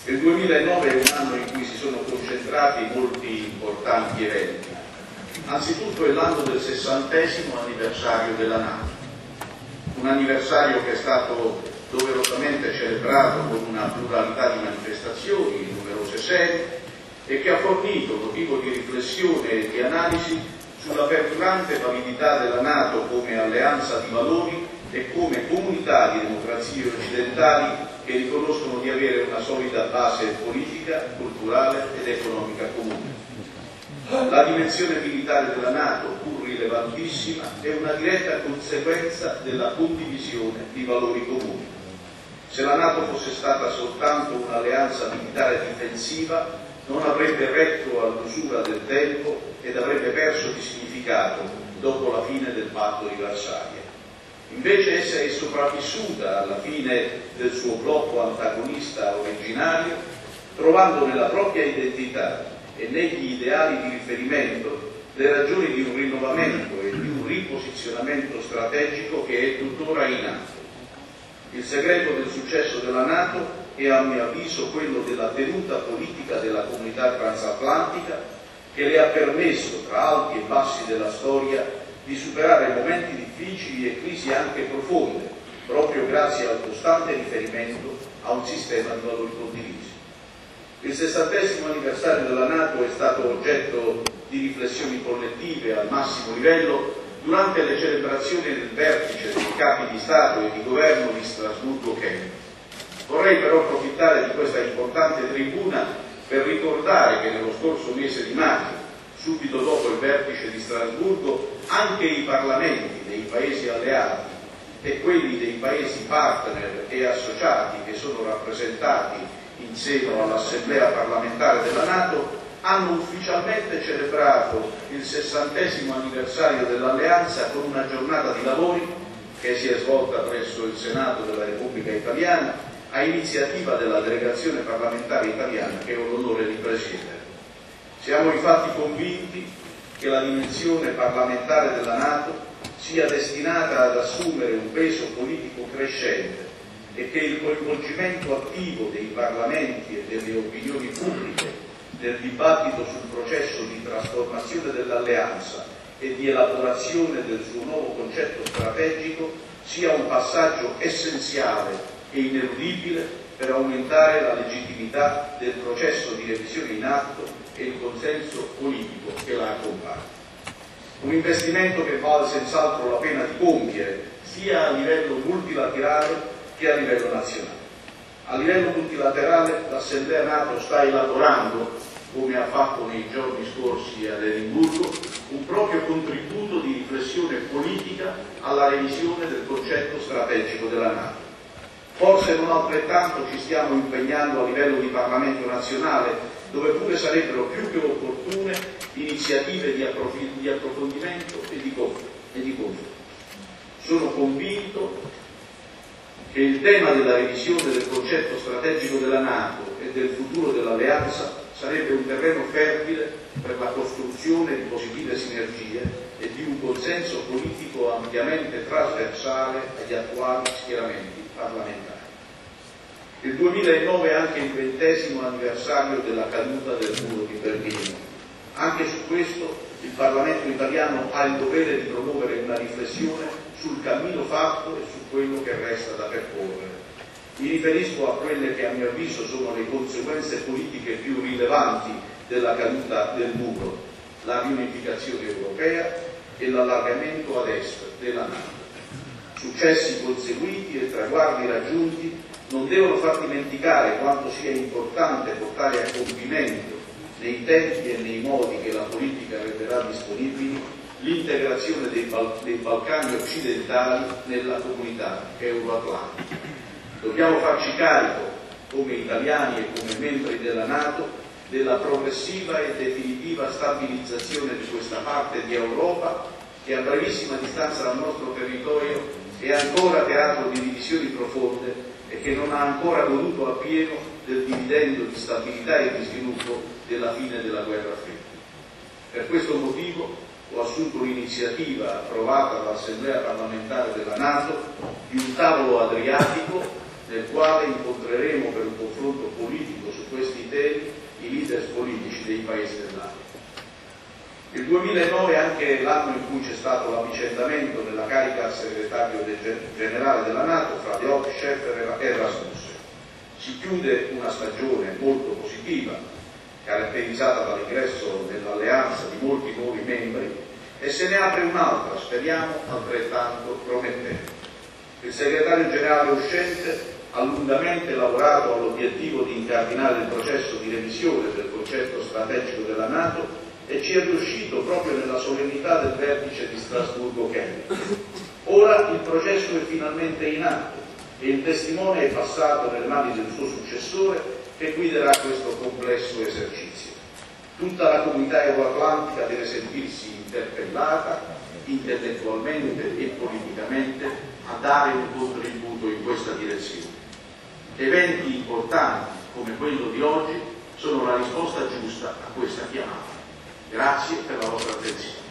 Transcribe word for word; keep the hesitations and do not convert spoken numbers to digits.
Il duemilanove è un anno in cui si sono concentrati molti importanti eventi. Anzitutto è l'anno del sessantesimo anniversario della NATO, un anniversario che è stato doverosamente celebrato con una pluralità di manifestazioni in numerose sedi e che ha fornito motivo di riflessione e di analisi sulla perdurante validità della NATO come alleanza di valori e come comunità di democrazie occidentali che riconoscono di avere una solida base politica, culturale ed economica comune. La dimensione militare della NATO, pur rilevantissima, è una diretta conseguenza della condivisione di valori comuni. Se la NATO fosse stata soltanto un'alleanza militare difensiva, non avrebbe retto all'usura del tempo ed avrebbe perso di significato dopo la fine del patto di Varsavia. Invece essa è sopravvissuta alla fine del suo blocco antagonista originario, trovando nella propria identità e negli ideali di riferimento le ragioni di un rinnovamento e di un riposizionamento strategico che è tuttora in atto. Il segreto del successo della NATO è a mio avviso quello della tenuta politica della comunità transatlantica che le ha permesso, tra alti e bassi della storia, di superare momenti difficili e crisi anche profonde, proprio grazie al costante riferimento a un sistema di valori condivisi. Il sessantesimo anniversario della NATO è stato oggetto di riflessioni collettive al massimo livello durante le celebrazioni del vertice dei capi di Stato e di Governo di Strasburgo-Kent. Vorrei però approfittare di questa importante tribuna per ricordare che nello scorso mese di maggio, subito dopo il vertice di Strasburgo, anche i parlamenti dei paesi alleati e quelli dei paesi partner e associati che sono rappresentati in seno all'Assemblea parlamentare della NATO hanno ufficialmente celebrato il sessantesimo anniversario dell'alleanza con una giornata di lavori che si è svolta presso il Senato della Repubblica Italiana a iniziativa della delegazione parlamentare italiana che ho l'onore di presiedere. Siamo infatti convinti che la dimensione parlamentare della NATO sia destinata ad assumere un peso politico crescente e che il coinvolgimento attivo dei parlamenti e delle opinioni pubbliche nel dibattito sul processo di trasformazione dell'alleanza e di elaborazione del suo nuovo concetto strategico sia un passaggio essenziale e ineludibile per aumentare la legittimità del processo di revisione in atto e il consenso politico che la accompagna. Un investimento che vale senz'altro la pena di compiere sia a livello multilaterale che a livello nazionale. A livello multilaterale l'Assemblea NATO sta elaborando, come ha fatto nei giorni scorsi ad Edimburgo, un proprio contributo di riflessione politica alla revisione del concetto strategico della NATO. Forse non altrettanto ci stiamo impegnando a livello di Parlamento nazionale, dove pure sarebbero più che opportune iniziative di, approf- di approfondimento e di confronto. Sono convinto che il tema della revisione del concetto strategico della NATO e del futuro dell'alleanza sarebbe un terreno fertile per la costruzione di positive sinergie e di un consenso politico ampiamente trasversale agli attuali schieramenti parlamentari. Il duemilanove è anche il ventesimo anniversario della caduta del muro di Berlino. Anche su questo il Parlamento italiano ha il dovere di promuovere una riflessione sul cammino fatto e su quello che resta da percorrere. Mi riferisco a quelle che a mio avviso sono le conseguenze politiche più rilevanti della caduta del muro, la riunificazione europea e l'allargamento ad est della NATO. Successi conseguiti e traguardi raggiunti non devono far dimenticare quanto sia importante portare a compimento, nei tempi e nei modi che la politica renderà disponibili, l'integrazione dei, Bal- dei Balcani occidentali nella comunità euroatlantica. Dobbiamo farci carico, come italiani e come membri della NATO, della progressiva e definitiva stabilizzazione di questa parte di Europa che a brevissima distanza dal nostro territorio è ancora teatro di divisioni profonde e che non ha ancora goduto appieno del dividendo di stabilità e di sviluppo della fine della guerra fredda. Per questo motivo ho assunto l'iniziativa approvata dall'Assemblea parlamentare della NATO di un tavolo adriatico nel quale incontreremo per un confronto politico su politici dei paesi dell'area. Il duemilanove è anche l'anno in cui c'è stato l'avvicendamento della carica al segretario generale della NATO fra Diop, Scheffer e Rasmussen. Si chiude una stagione molto positiva, caratterizzata dall'ingresso nell'alleanza di molti nuovi membri, e se ne apre un'altra, speriamo, altrettanto promettente. Il segretario generale uscente ha lungamente lavorato all'obiettivo di incardinare il processo di revisione del concetto strategico della NATO e ci è riuscito proprio nella solennità del vertice di Strasburgo-Kennedy. Ora il processo è finalmente in atto e il testimone è passato nelle mani del suo successore che guiderà questo complesso esercizio. Tutta la comunità euroatlantica deve sentirsi interpellata intellettualmente e politicamente a dare un contributo in questa direzione. Eventi importanti come quello di oggi sono la risposta giusta a questa chiamata. Grazie per la vostra attenzione.